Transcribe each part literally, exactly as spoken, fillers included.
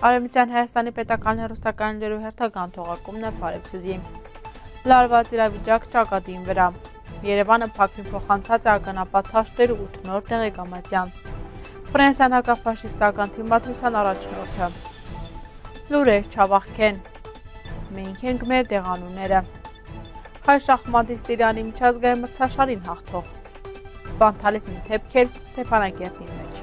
Արևմտյան Հայաստանի պետական հեռուստական լրու հերթական թողարկումն է Փարեբսզի։ Լարված իրավիճակ ճակատին վրա։ Երևանը Բաքվին փոխանցած է ականապատ թաշտեր ութ նոր տեղեկամասյան։ Ֆրանսիան հակաֆաշիստական թիմադրության առաջնորդը։ Լուրեր չավախքեն։ Մենք ենք մեր դեղանունները։ Հայ շախմատիստ Իրանի միջազգային մրցաշարին հաղթող։ Վանդալիզմի դեպքեր Ստեփանակերտի մեջ։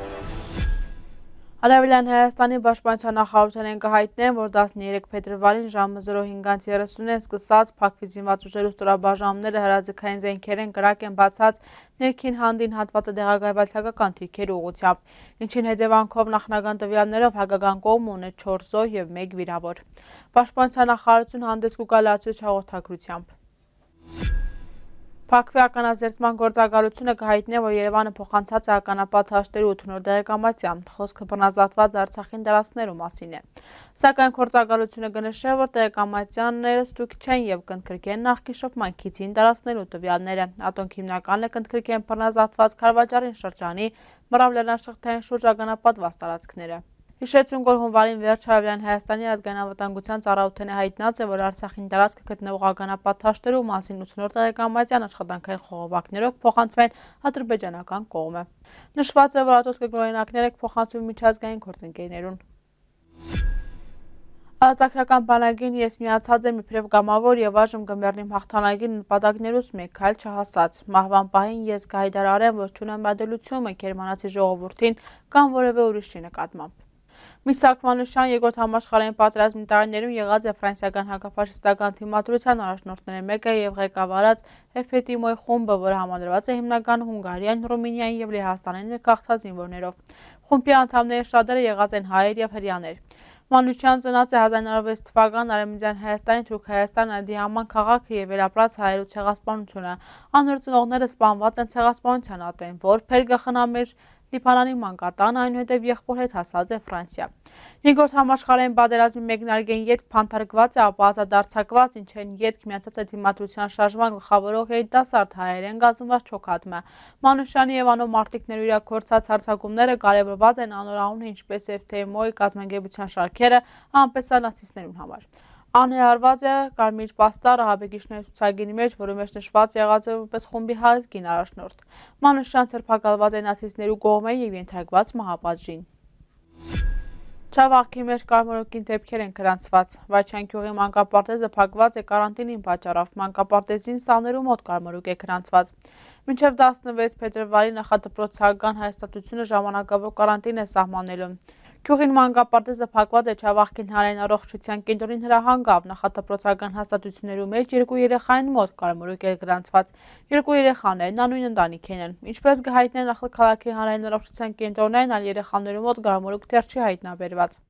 Արևելյան Հայաստանի պաշտպանության նախարարության կհայտնեն, որ տասներեք փետրվարին ժամը զրո հինգ երեսունին սկսած Բաքվի զինված ուժերու ստորաբաժանումները հրաձգային զենքեր են կրակ են բացած ներքին հանդին հատվածը դեղագայված հակական թիրքերի ուղղությամբ, ինչին հետևանքով նախնական տվյալներով հակական կողմը ունի չորս զոհ և մեկ վիրավոր։ Պաշտպանության նախարարությունը հանդես կգա լրացուցիչ հաղորդագրությամբ։ Բաքվի ականազերծման գործակալությունը կհայտնի, որ Երևանը փոխանցած է ականապատ թաշտերի ութ նոր տեղեկամասյան, խոսքը բռնազավթված Արցախին դարածնելու մասին է։ Սակայն գործակալությունը կնշի, որ տեղեկամասյանները ստույգ չեն և կընդգրկեն նախկին շփման քիթին դարածնելու տվյալները, ատոնք հիմնականը կընդգրկեն բռնազավթված Քարվաճարին շրջանի Մռավ լեռնաշղթային շուրջ ականապատված տարածքները։ Հիշեցünk, որ հունվարին վերջ Արևելյան Հայաստանի ազգային անվտանգության ծառայությունը հայտնած է, որ Արցախին տարածքը գտնվող ականապատ թաշտերու մասին ութ նոր տեղեկամասյան աշխատանքային խողովակներով փոխանցվեն ադրբեջանական կողմը։ Նշված է, որ ատոս կգնօրինակները կփոխանցվեն միջազգային գործընկերներուն։ Ազատագրական բանակին ես միացած եմ իբրև գամավոր և այժմ կմեռնիմ հաղթանակի նպատակներուց մեկ այլ չհասած։ Մահվան պահին ես կհայտարարեմ, որ չունեմ բادلությունը գերմանացի ժողովրդին կամ որևէ ուրիշի նկատմամբ։ Միսակ Մանուշյան երկրորդ համաշխարհային պատերազմի տարիներում եղած է ֆրանսիական հակաֆաշիստական թիմադրության առաջնորդների մեկը և ղեկավարած Էֆետիմոյ խումբը, որը համալրված է հիմնականում Հունգարիան, Ռումինիային և Լեհաստանին ներգաղթած զինվորներով։ Խումբի անդամների շատերը եղած են հայեր և հրեաներ։ Մանուշյան ծնած է հազար նորը վեց թվական Արևմտյան Հայաստանի Թուրքահայաստան Ադիաման քաղաքը և վերապրած հայերու ցեղասպանությունը։ Անոր ծնողները սպանված են ցեղասպանության ատեն, որ փերգը խնամեր Լիբանանի մանկատան, այնուհետև եղբոր հետ հասած է Ֆրանսիա։ Երկրորդ համաշխարհային պատերազմի մեկնարկեն ետք փանթարկված է, ապա ազատարձակված, ինչեն ետք միացած է թիմադրության շարժման գլխավորող երիտասարդ հայերեն կազմված չոքաթմը։ Մանուշյանի և անոր մարտիկներու իրագործած հարձակումները կարևորված են անոր անունը, ինչպես և Թեմոյի կազմակերպության շարքերը, այնպես էլ նացիստներուն համար։ Անհրաժարված է կարմիր պաստառը Հաբեկիչների ցուցակի մեջ, որի մեջ նշված եղած է որպես խումբի հայազգին առաջնորդ։ Մանուշյան ցրփակալված է նացիստներու կողմէ և ենթարկված մահապատժին։ Չավախքի մեջ կարմրուկին դեպքեր են գրանցված։ Վայչյան գյուղի մանկապարտեզը փակված է կարանտինին պատճառով։ Մանկապարտեզին սաներու մոտ կարմրուկ է գրանցված։ Մինչև տասնվեց փետրվարի նախադպրոցական հաստատությունը ժամանակավոր կարանտին է սահմանելու։ Գյուղին մանկապարտեզը փակված է Չավախքին հանրային առողջության կենտրոնին հրահանգավ։ Նախադպրոցական հաստատություններու մեջ երկու երեխային մոտ կարմրուկ է գրանցված։ Երկու երեխաներն անույն ընտանիքին են։ Ինչպես կհայտնեն Նախաքաղաքի հանրային առողջության կենտրոնային, այլ երեխաներու մոտ կարմրուկ դեռ չի հայտնաբերված։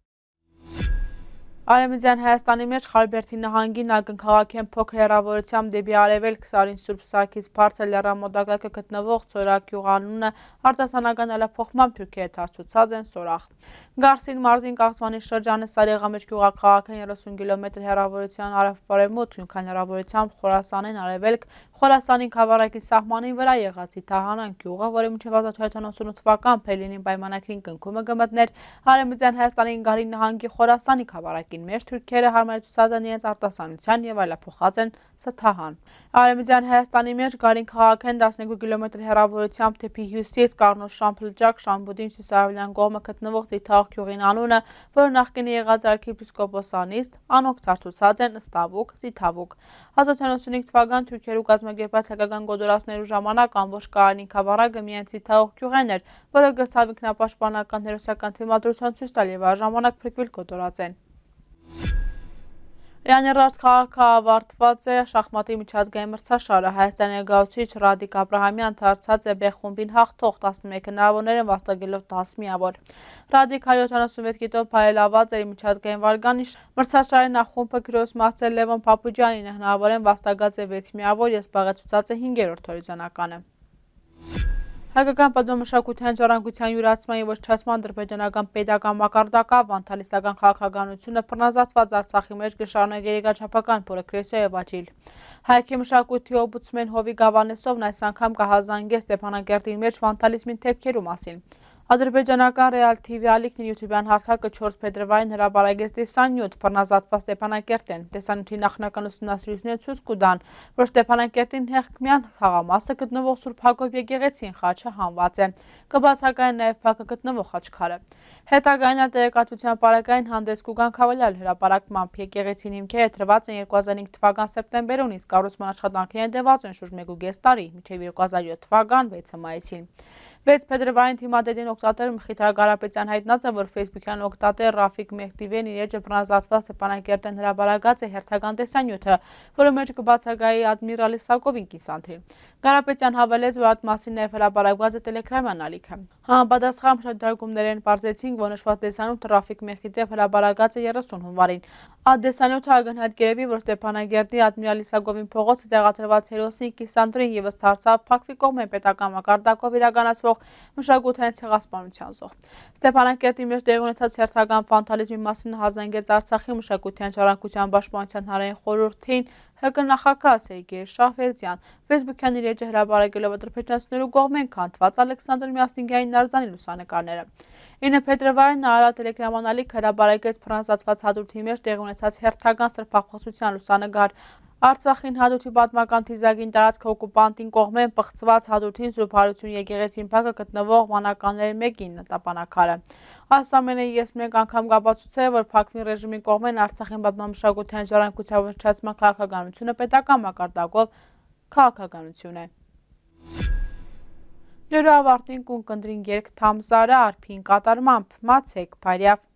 Արևմտյան Հայաստանի մեջ Խարբերդի նահանգին ակնքաղաքեն փոքր հեռավորությամբ դեպի արևելք Սարին Սուրբ Սարգիս բարձր լեռնամոտակայքը գտնվող Ծորակ գյուղ անունը արտասանական այլափոխմամբ թուրքերը դարձուցած են Սորախ։ Գարսին մարզին Կաղցվանի շրջանը Սարեղամեջ գյուղաքաղաքեն երեսուն կիլոմետր հեռավորության հարավ-բարևմուտք, նույնքան հեռավորությամբ Խորասանին արևելք, Խորասանի գավառակի սահմանին վրա եղածի Թահանան գյուղը, որը մինչև հազար թորսուն ութանասուն թվական Փելինին պայմանագրին կնքումը կմտներ Արևմտյան Հայաստանի Գարի նահանգի Խորասանի գավառակին մեջ թուրքերը հարմարեցուցած են իրենց արտասանության և այլափոխած են Սթահան։ Արևմտյան Հայաստանի մեջ Գարին քաղաքեն տասներկու կիլոմետր հեռավորությամբ դեպի հյուսիս Կառնոս Շամփլջակ Շամբուդին Սիսարավլյան կողմը գտնվող Ծիթաղ գյուղին անունը, որը նախկինի եղած արքիեպիսկոպոսանիստ, անոնք դարձուցած են Ստավուկ, Ծիթավուկ։ հազար թորսուն ութանասուն թվական թուրքերու կազմակերպած հայկական գոտորածներու ժամանակ ամբողջ Կարանի գավառակը միայն Ծիթաղ գյուղեն էր, որը գրցավ ինքնապաշտպանական հերոսական թիմադրություն ցույց տալ և առժամանակ փրկվել կոտորած են։ Իրաներարդ քաղաքը ավարտված է շախմատի միջազգային մրցաշարը։ Հայաստանի ներկայացուցիչ Ռադիկ Աբրահամյան դարձած է B խումբին հաղթող տասնմեկ հնարավորներ են վաստակելով դաս միավոր։ Ռադիկ հարյուր ութանասունվեց կետով փայլաված է միջազգային վարկանիշ։ Մրցաշարի նախ խումբը գրոս մաստեր Լևոն Փափուջյանին հնարավոր են վաստակած է վեց միավոր և զբաղեցուցած է հինգերորդ հորիզոնականը։ Հայկական պատմամշակութային ժառանգության յուրացման և ոչնչացման ադրբեջանական պետական մակարդակը վանդալիստական քաղաքականությունը բռնազավթված Արցախի մեջ կշարունակի երկրաչափական պրոգրեսիա և աճիլ։ Հայքի մշակույթի օմբուդսմեն Հովիկ Ավանեսովն այս անգամ կհազանգե Ստեփանակերտի մեջ վանդալիզմի դեպքերու մասին։ Ադրբեջանական Real T V ալիքն իր յութուբյան հարթակը չորս փետրվարին հրապարակեց տեսանյութ բռնազատված Ստեփանակերտեն։ Տեսանյութի նախնական ուսումնասիրությունները ցույց կտան, որ Ստեփանակերտին հեղքմյան խաղամասը գտնվող Սուրբ Հակոբ եկեղեցին խաչը հանված է։ Կբացակայեն նաև փակը գտնվող խաչքարը։ Հետագային տեղեկատվության պարագային հանդես կգան հավելյալ հրապարակմամբ եկեղեցին հիմքերը դրված են երկու հազար հինգ թվական սեպտեմբերին, իսկ կառուցման աշխատանքները տևած են շուրջ մեկ ու կես տարի, մինչև երկու հազար յոթ թվական վեցը մայիսին։ վեց փետրվարին թիմադեդին օգտատեր Մխիթար Կարապետյան հայտնած է, որ Facebook-յան օգտատեր Ռաֆիկ Մեհդիվեն իր էջը բռնազատված Ստեփանակերտեն հրապարակած է հերթական տեսանյութը, որը մեջ կբացակայի Ադմիրալ Իսակովին կիսանդրին։ Կարապետյան հավելեց, որ այդ մասին նաև հրապարակված է Տելեգրամյան ալիքը։ Համապատասխան շրջարկումներեն պարզեցին, որ նշված տեսանյութը Ռաֆիկ Մեհդիվ հրապարակած է երեսուն հունվարին։ Այդ տեսանյութը ակնհայտ կերևի, որ Ստեփանագերտի Ադմիրալ Իսակովին փողոցը տեղադրված հերոսին կիսանդրին ևս դարձավ փակվի կողմեն պետական մակարդակով իրականացվող մշակութային ցեղասպանության զոհ։ Ստեփանակերտի մեջ տեղի ունեցած հերթական վանդալիզմի մասին հազանգեց Արցախի մշակութային ժառանգության պաշտպանության հանրային խորհրդին Հ Կ նախագահ Սերգեյ Շահվերդյան։ Facebook-յան իր էջը հրապարակելով ադրբեջանցիներու կողմեն քանդված Ալեքսանդր Մյասնիկյանի նարձանի լուսանկարները։ ինը փետրվարին նա Տելեգրաման ալիք հրապարակեց բռնազատված հադուտի մեջ տեղի ունեցած հերթական սրբափոխության լուսանկար։ Արցախին հադուտի պատմական թիզակին տարածքը օկուպանտին կողմեն պղծված հադուտին Սուրբ Հարություն եկեղեցին փակը գտնվող վանականների մեկին տապանակարը։ Այս ամենը ես մեկ անգամ կապացուցել, որ փակվի ռեժիմի կողմեն Արցախին պատմամշակութային ժառանգության ոչնչացման քաղաքականությունը պետական մակարդակով քաղաքականություն է։ Լրու ավարտին կունկնդրին երգ Թամզարը արփին կատարմամբ մացեք Փարյավ